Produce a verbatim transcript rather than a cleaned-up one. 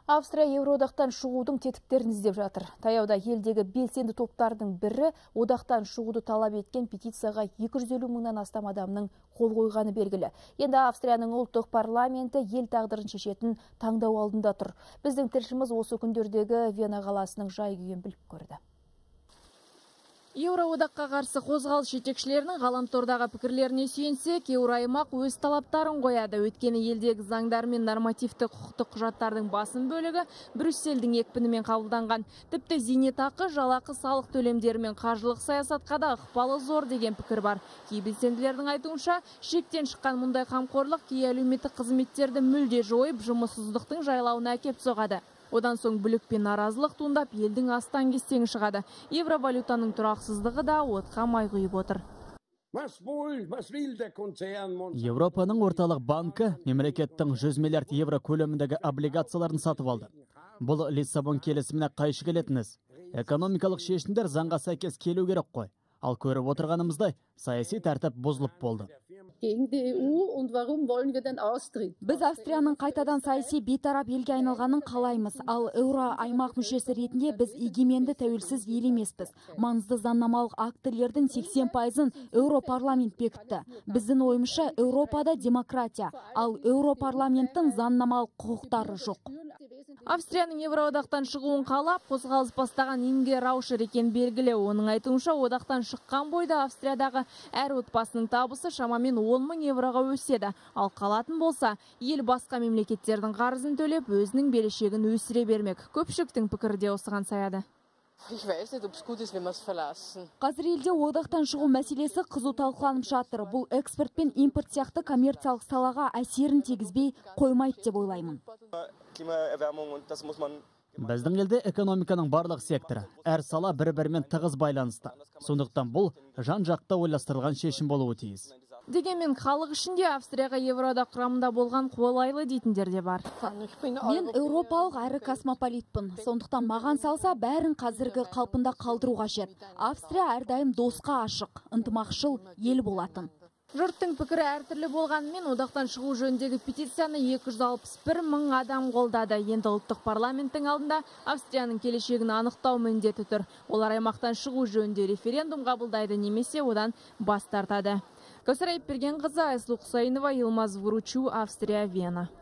Австрия Евроодақтан шығудың тетіктерін іздеп жатыр. Таяуда елдегі белсенді топтардың бірі одақтан шығуды талап еткен петицияға екі жүз елу мыңнан астам адамның қол қойғаны белгілі. Енді Австрияның ұлттық парламенті ел тағдырын шешетін таңдау алдында тұр. Біздің тілшіміз осы күндердегі Вена қаласының жай-күйін біліп көрді. Еуроодаққа қарсы қозғалыс жетекшілерінің ғаламтордағы пікірлеріне сүйенсек, Еуроаймақ өз талаптарын қояды. Өйткені елдегі заңдар мен нормативті құқықтық құжаттардың басым бөлігі Брюссельдің екпінімен қабылданған. Тіпті зейнетақы, жалақы, салық төлемдері мен қаржылық саясатқа да ықпалы зор деген пікір бар. Кей белсенділердің айтуынша, шектен шыққан мұндай қамқорлық кей әлеуметтік қызметтерді мүлде жойып, жұмыссыздықтың жайлауына әкеп соғады. Одан соң бүлік пен наразылық туындап, елдің астан кестеңі шығады. Евровалютаның тұрақсыздығы да отқа май құйып отыр. Европаның орталық банкі мемлекеттің жүз миллиард евро көлеміндегі облигацияларын сатып алды. Бұл Лиссабон келісіміне қайшы келетін іс. Экономикалық шешімдер заңға сәйкес келу керек қой. Ал көріп отырғанымыздай, саяси тәртіп бұзылып болды. Біз Австрияның қайтадан саяси бейтарап елге айналғанын қалаймыз. Ал еуро аймақ мүшесі ретінде біз егеменді тәуелсіз ел емеспіз. Маңызды заңнамалық актілердің сексен пайызын Еуропарламент бекітті. Біздің ойымызша Еуропада демократия, ал Еуропарламенттің заңнамалық құқықтары жоқ. Австрияның Евроодақтан шығуын қалап, қозғалыс бастаған Инге Раушер екен белгілі. Оның айтуынша, одақтан шыққан бойда Австриядағы әр отбасының табысы шамамен он мың евроға өседі. Ал қалатын болса, ел басқа мемлекеттердің қарызын төлеп, өзінің берешегін өсіре бермек. Көпшіліктің пікірі де осыған саяды. Қазір елде одақтан шығу мәселесі қызу талқыланып жатыр. Бұл экспорт пен импорт сияқты коммерциялық салаға әсерін тигізбей қоймайды деп ойлаймын. Біздің елде экономиканың барлық секторы, әр сала бір-бірімен тығыз байланысты. Сондықтан бұл жан-жақты ойластырылған шешім болуы тиіс. Дегенмен халық ішінде Австрияға Евроодақ құрамында болған қолайлы дейтіндер де бар. Мен еуропалық әрі космополитпін. Сондықтан маған салса, бәрін қазіргі қалпында қалдыру қажет. Австрия әрдайым досқа ашық, ынтымақшыл ел болатын. Жұрттың пікірі әртүрлі болғанымен, одақтан шығу жөніндегі петицияны екі жүз алпыс бір мың адам қолдады. Енді ұлттық парламенттің алдында Австрияның келешегін анықтау міндеті тұр. Олар аймақтан шығу жөнінде референдум қабылдайды немесе одан бас тартады. Кәусар Айыпбергенқызы, Айсұлу Құсайынова, Йылмаз Вуручу, Австрия, Вена.